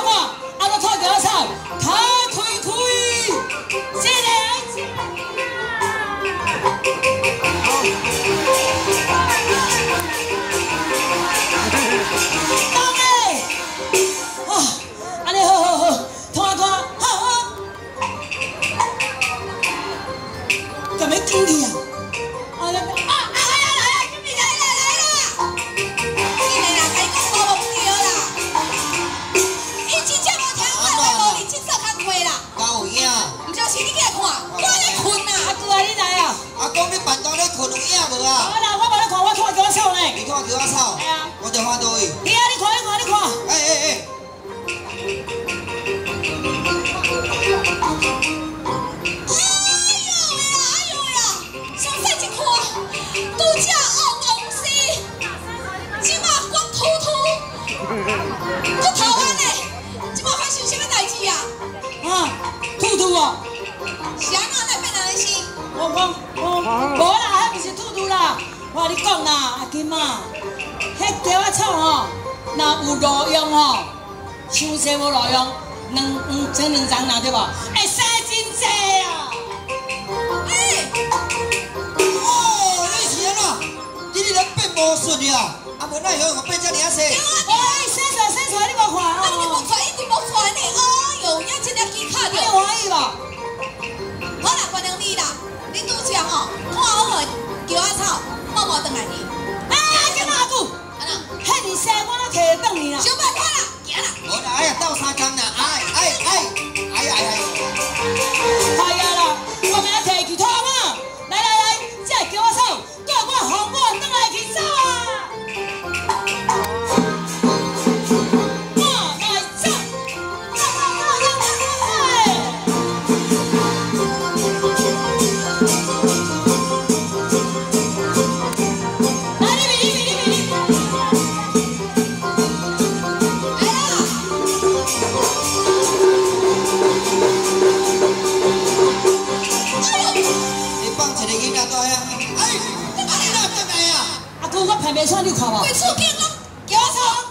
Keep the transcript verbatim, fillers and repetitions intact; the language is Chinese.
看，啊，我拖脚草，脚开开，这个。 经理啊！啊来啊啊来啊来啊！经理来啦来啦！你来啦，开讲无无对啦。伊真正无听话，我无认真做工课啦。 够影。 唔就是你起来看，我咧困呐。阿哥啊，你来啊！ 阿公，你办公咧困有影无啊？ 我啦，我无咧看，我拖脚草呢。 你拖脚草？ 系啊。 我着看倒位。 你啊，你看，你看，你看。 哎哎哎！ 我头安呢？即摆发生什么代志啊？啊，兔兔哦，是安怎来变安尼生？我我我无啦，迄不是兔兔啦。我甲你讲啦，阿金啊，迄脚仔草吼，若有路用吼，伤济无路用，两两整两张啦，对无？会生真济啊！哎， 哦，你是安怎？你你咧变魔术了？啊，无奈何我变遮尔啊细。 生出来，生出来，你无看哦？啊，你无看，一定无看呢。哎呦，遐真粒机卡着。你有欢喜无？好啦，原谅你啦。恁拄只吼，看好个脚仔草，默默转来去。哎，今嘛阿姑，安怎？迄年生我哪摕会转去啦？想办法啦，行啦。 无啦，哎呀，斗三工啦，哎哎哎，哎哎哎。 哎呀啦，我明仔摕去拖嘛。来来来，这脚仔草，带我红我转来去走啊！ 我骗袂出，你看无？会出骗我，叫我操！